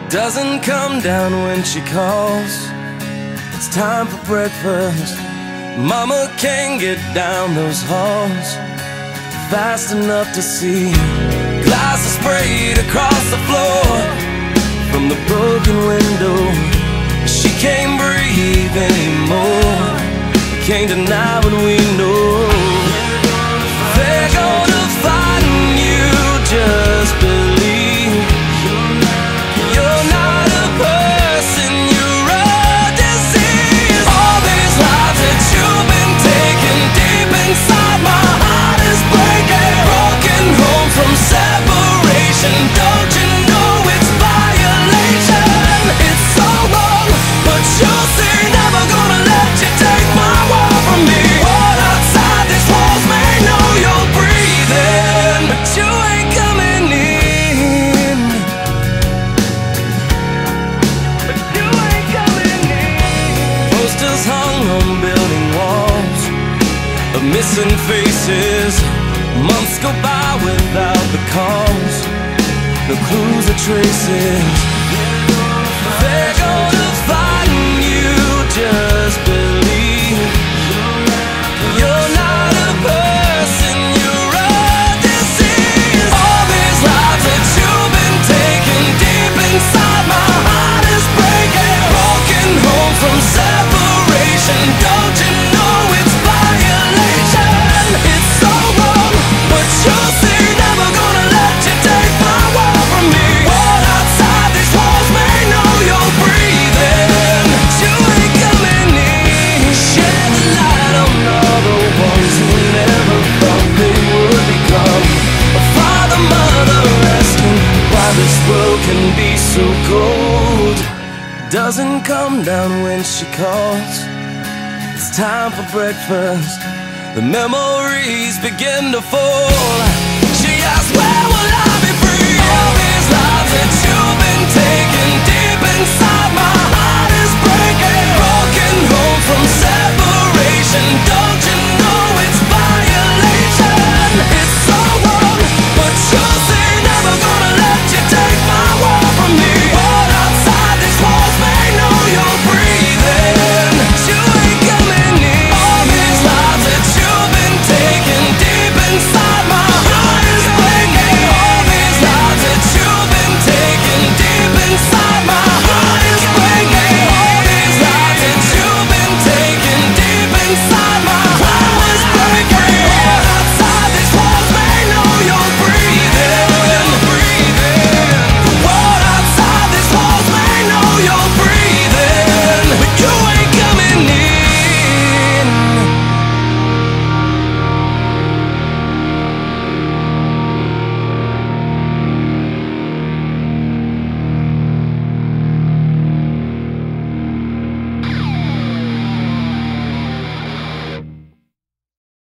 doesn't come down when she calls. It's time for breakfast. Mama can't get down those halls fast enough to see glasses sprayed across the floor from the broken window. She can't breathe anymore. Can't deny what we know. They're gonna find you, just believe. You're not a person, you're a disease. All these lives that you've been taking, deep inside my heart is breaking. Broken home from separation, don't you know it's violation? It's so wrong, but you'll see, never gonna let you take my world from me. What outside these walls may know you're breathing, but you ain't coming in. But you ain't coming in. Posters hung on building walls of missing faces. Months go by without the calls, the clues or traces. They're gonna find you, just believe. You're not a person, you're a disease. All these lives that you've been taking, deep inside my heart is breaking. Broken home from separation, don't you know it's violation? It's so wrong, but you'll see, never gonna let you take my world from me. What outside these walls may know you're breathing, but you ain't coming in. Shed the light on all the ones who never thought they would become a father, mother, asking why this world can be so cold. Doesn't come down when she calls. It's time for breakfast. The memories begin to fall. She asks, where